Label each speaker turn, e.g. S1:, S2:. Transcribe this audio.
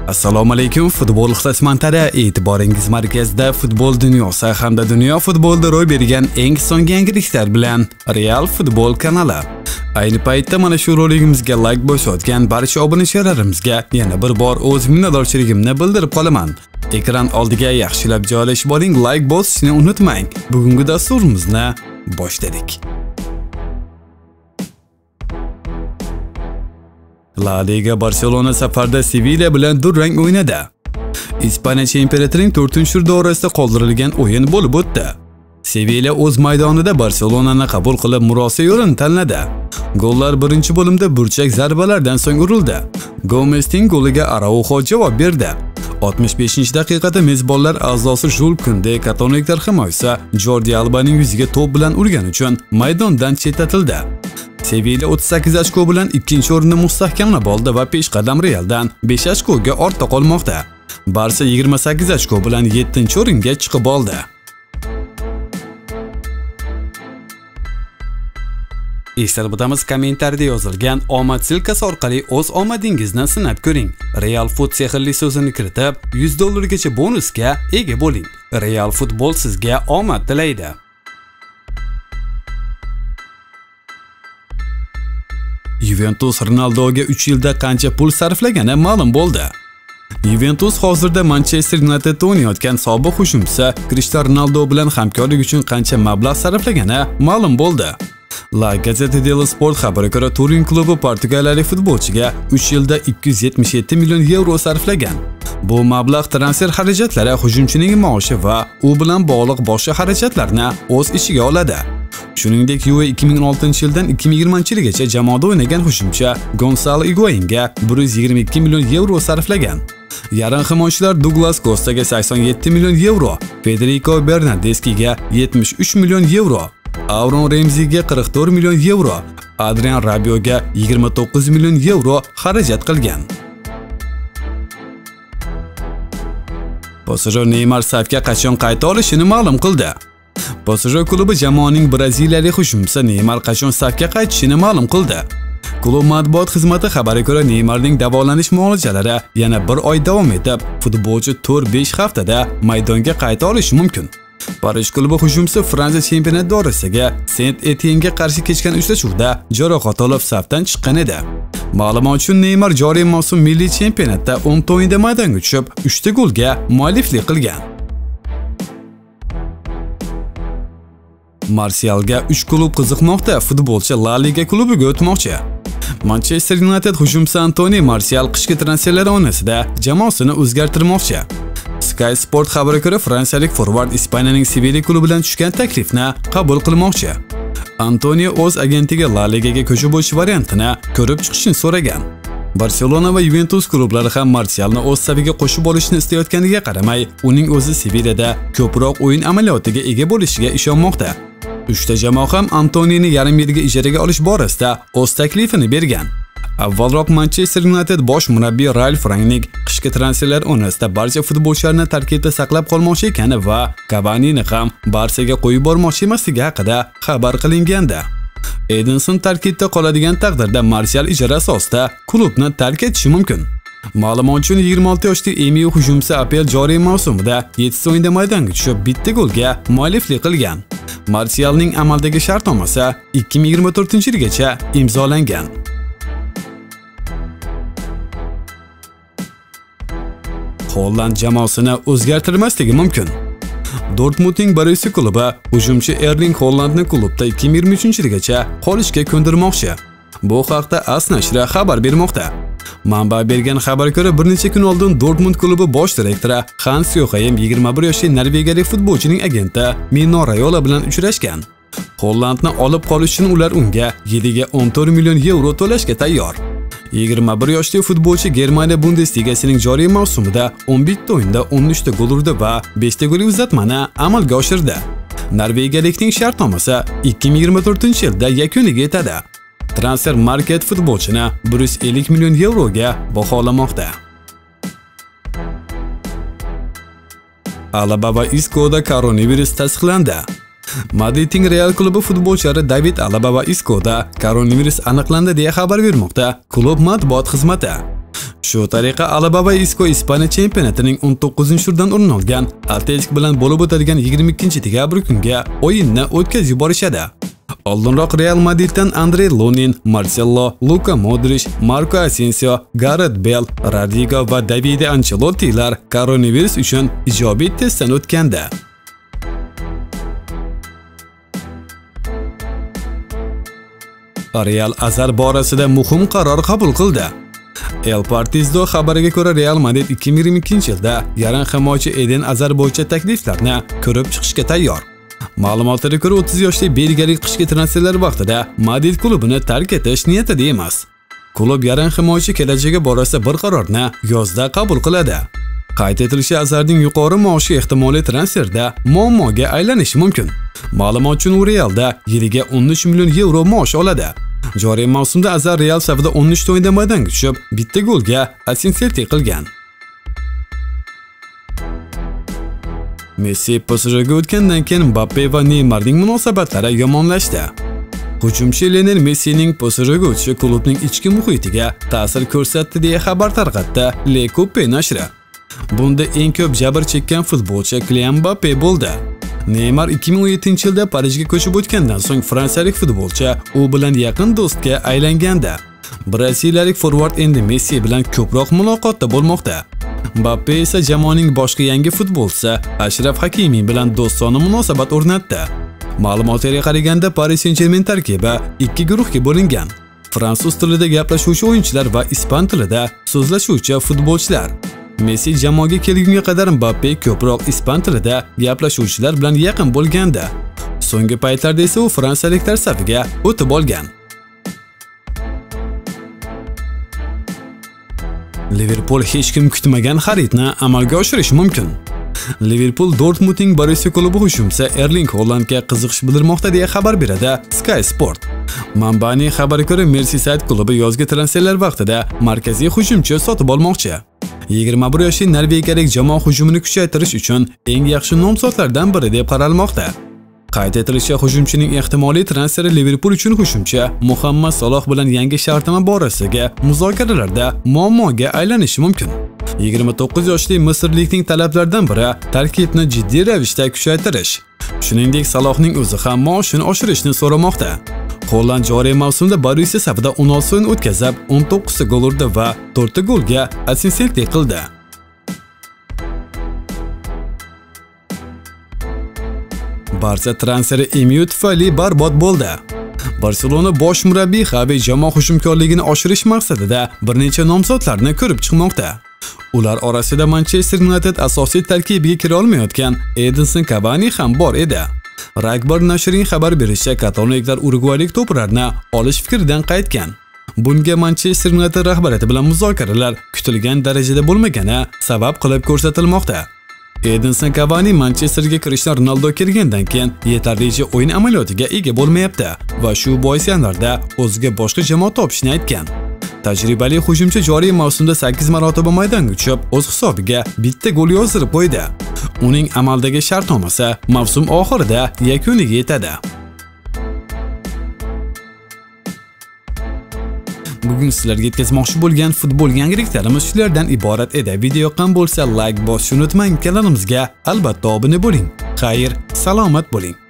S1: Assalomu alaykum, futbol ixlosmandlari, e'tiboringiz markazida futbol dunyosi hamda dunyo futbolida ro'y bergan eng so'nggi yangiliklar bilan Real Futbol kanali. Ayni paytda mana shu roligimizga like bosayotgan barcha obunachalarimizga yana bir bor o'z minnatdorchiligimni bildirib qolaman. Ekran oldiga yaxshilab joylashib oling, like bosishni unutmang. Bugungi dasturimizni boshladik. La Liga Barcelona safarda Sevilla bilan durang o'ynadi. Ispaniya chempionatining 4-tur doirasida qoldirilgan o'yin bo'lib o'tdi. Sevilla o'z maydonida Barcelonani qabul qilib murosa yo'lini tanladi. Gollar birinchi bo'limda burchak zarbalardan so'ng urildi. Gomesning goliga Araujo javob berdi. 65-daqiqada mezbonlar a'zosi Jules Koundé katalonliklar himoyachisi Jordi Albaning yuziga to'p bilan urgani uchun maydondan chetlatildi. Sevilla 38 ochko bilan ikkinchi o'rinni mustahkamlab oldi va peshqadam Realdan 5 ochkoga ortda qolmoqda. Barsa 28 ochko bilan 7-o'ringa chiqib oldi. Eslatib o'tamiz, kommentariyada yozilgan omad silkasi orqali o'z omadingizni sinab ko'ring. Real Foot sehrli so'zini kiritib, $100 gacha bonusga ega bo'ling. Real Futbol sizga omad tilaydi. Juventus Ronaldoga 3 yilda qancha pul sarflagani ma'lum bo'ldi. Juventus hozirda Manchester Unitedda o'ynayotgan sobiq hujumchisi Cristiano Ronaldo bilan hamkorlik uchun qancha mablag' sarflagani ma'lum bo'ldi. La Gazzetta dello Sport xabariga ko'ra, Turin klubi portugaliyalik futbolchiga 3 yilda 277 million euro sarflagan. Bu mablag' transfer xarajatlari, hujumchining maoshi va u bilan bog'liq boshqa xarajatlarni o'z ichiga oladi. Shuningdek, Juve 2016-yildan 2020-yilgacha jamoada o'ynagan hujumchi Gonzalo Higuainga 122 million euro sarflagan. Yarim himoyachilar Douglas Costaga 87 million euro, Federico Bernardeschiga 73 million euro, Aaron Ramseyga 44 million euro, Adrian Rabiotga 29 million euro xarajat qilgan. PSG Neymar safga qachon qayta olishini ma'lum qildi. PSG klubi jamoaning braziliyalik hujumchisi Neymar qachon safga qaytishini ma'lum qildi. Klub matbuot xizmati xabariga ko'ra, Neymarning davolanish muolajalari yana 1 oy davom etib, futbolchi 4-5 haftada maydonga qayta olishi mumkin. Parij klubi hujumchisi Fransiya chempionati doirasiga Saint-Etienne'ga qarshi kechgan uchrashuvda jarohat olib safdan chiqqan edi. Ma'lumot uchun, Neymar joriy mavsum milliy chempionatda 10 ta o'yinda maydonga tushib, 3 ta golga mualliflik qilgan. Marsialga 3 klub qiziqmoqda, futbolchi La Liga klubiga o'tmoqchi. Manchester United hujumchisi Anthony Martial qishki transferlar oynasida jamoasini o'zgartirmoqchi. Sky Sport xabariga ko'ra, fransiyalik forvard Ispaniyaning Sevilla klubidan tushgan taklifni qabul qilmoqchi. Antonio o'z agentiga La Ligaga ko'chib o'tish variantini ko'rib chiqishni so'ragan. Barcelona va Juventus klublari ham Martialni o'z safiga qo'shib olishni istayotganiga qaramay, uning o'zi Sevillada ko'proq o'yin amaliyotiga ega bo'lishiga ishonmoqda. 3 ta jamoa ham Antonini yarim yilga ijaraga olish borasida o'z taklifini bergan. Avvalroq Manchester United bosh murabbiy Ralf Rangnick qishki transferlar o'rnasida barcha futbolchilarni tarkibda saqlab qolmoqchi ekani va Cavanini ham Barsaga qo'yib bormoqchi emasligi haqida xabar qilingandi. Edinson tarkibda qoladigan taqdirda Martial ijara asosida klubni tark etishi mumkin. Ma'lumot uchun, 26 yoshli Emiu hujumchisi APL joriy mavsumida 7 o'yinda maydonga tushib, bitta golga mualliflik qilgan. Martialning amaldagi shartnomasi 2024-yilgacha imzolangan. Holland jamoasini o'zgartirmasligi mumkin. Dortmundning Borussia klubi hujumchi Erling Haalandni klubda 2023-yilgacha qolishga ko'ndirmoqchi. Bu haqda AS nashri xabar bermoqda. Manba bergan xabarga ko'ra, bir necha kun oldin Dortmund klubi bosh direktori Hans Joachim 21 yoshli norvegiyalik futbolchining agenti Mino Raiola bilan uchrashgan. Hollandni olib qolish uchun ular unga yiliga 14 million euro to'lashga tayyor. 21 yoshli futbolchi Germaniya Bundesligasining joriy mavsumida 11 ta o'yinda 13 ta gol urdi va 5 ta golli uzatmani amalga oshirdi. Norvegiyalikning shartnomasi 2024-yilda yakuniga yetadi. Transfer Market futbolchini 150 million euroga baholamoqda. Alaba va Isco'da koronavirus tasdiqlandi. Madridning Real klubi futbolchilari David Alaba va Isco'da koronavirus aniqlandi deya xabar bermoqda klub matbuot xizmati. Shu tariqa Alaba va Isco Ispaniya chempionatining 19-turdan o'rin olgan Atletik bilan bo'lib o'tadigan 22-dekabr kunga o'yinni o'tkazib yuborishadi. Oldinroq Real Madriddan Andrei Lunin, Marcelo, Luka Modric, Marco Asensio, Gareth Bale, Rodrigo va David Ancelottilar koronavirus uchun ijobiy testdan o'tgandi. Real Azar borasida muhim qaror qabul qildi. El Partido xabariga ko'ra Real Madrid 2022-yilda yarim himoyachi Eden Azar bo'yicha takliflarni ko'rib chiqishga tayyor. Ma'lumotlarga ko'ra 30 yoshli belgiyalik qishki transferlar vaqtida Madrid klubini tark etish niyatida emas. Klub yarim himoyachi kelajagi borasida bir qarorni yozda qabul qiladi. Qayd etilishicha, Azarning yuqori maoshi ehtimoliy transferda muammoga aylanishi mumkin. Ma'lumot uchun u Realda yiliga 13 million yevro maosh oladi. Joriy mavsumda Azar Real safida 13 o'yinda maydonga tushib, bitta golga assistentlik qilgan. Messi PSJga o'tgandan keyin Mbappe va Neymarning munosabatlari yomonlashdi. Hujumchi Lionel Messining PSJga o'tishi klubning ichki muhitiga ta'sir ko'rsatdi deya xabar tarqatdi Le Coupe nashri. Bunda eng ko'p jabr chekkan futbolchi Kylian Mbappe bo'ldi. Neymar 2017-yilda Parijga ko'chib o'tgandan so'ng fransiyalik futbolchi u bilan yaqin do'stga aylangandi. Braziliyalik forvard endi Messi bilan ko'proq muloqotda bo'lmoqda. Mbappe esa jamoaning boshqa yangi futbolchisi Ashraf Hakimi bilan do'stona munosabat o'rnatdi. Ma'lumotlarga qaraganda Paris Saint-Germain tarkibi ikki guruhga bo'lingan. Fransuz tilida gaplashuvchi o'yinchilar va ispan tilida so'zlashuvchi futbolchilar. Messi jamoaga kelgunga qadar Mbappe ko'proq ispan tilida gaplashuvchilar bilan yaqin bo'lgandi. So'nggi paytlarda esa u fransiyaliklar safiga o'tib olgan. Liverpool hech kim kutmagan xaridni amalga oshirishi mumkin. Liverpool Dortmundning Borussia klubi hujumchisi Erling Haalandga qiziqish bildirmoqda deya xabar beradi Sky Sport. Manbaning xabariga ko'ra, Merseyside klubi yozgi transferlar vaqtida markaziy hujumchi sotib olmoqchi. 21 yoshli norvegiyalik jamoa hujumini kuchaytirish uchun eng yaxshi nomzodlardan biri deb qaralmoqda. Qayd etilishicha, hujumchining ehtimoliy transferi Liverpool uchun hujumchi Muhammad Saloh bilan yangi shartnoma borasidagi muzokaralarda muammoga aylanishi mumkin. 29 yoshli misrlikning talablaridan biri tarkibni jiddiy ravishda kuchaytirish. Shuningdek, Salohning o'zi ham maoshini oshirishni so'ramoqda. Holland joriy mavsumda Borussia safida 16 o'yin o'tkazib, 19 ta gol urdi va 4 ta golga assistentlik qildi. Barcha transferi MU tufayli barbod bo'ldi. Barselona bosh murabbiy Xavi jamoa hujumkorligini oshirish maqsadida bir necha nomzodlarni ko'rib chiqmoqda. Ular orasida Manchester United asosiy tarkibiga kira olmayotgan Edinson Cavani ham bor edi. Ragbar nashrining xabar berishicha, katalonliklar urugvaylik to'plarni olish fikridan qaytgan. Bunga Manchester United rahbariyati bilan muzokaralar kutilgan darajada bo'lmagani sabab qilib ko'rsatilmoqda. Edinson Cavani Manchesterga kirishdan Ronaldo kelgandan keyin yetarlicha o'yin amaliyotiga ega bo'lmayapti va shu bois yanvarda o'ziga boshqa jamoa topishni aytgan. Tajribali hujumchi joriy mavsumda 8 marotaba maydonga tushib, o'z hisobiga bitta gol yozdirib qo'ydi. Uning amaldagi shartnomasi mavsum oxirida yakuniga yetadi. Bugun sizlarga yetkazmoqchi bo'lgan futbol yangiliklarimiz shulardan iborat edi. Video yoqqan bo'lsa like bosishni unutmang, kanalimizga albatta obuna bo'ling. Xayr, salomat bo'ling.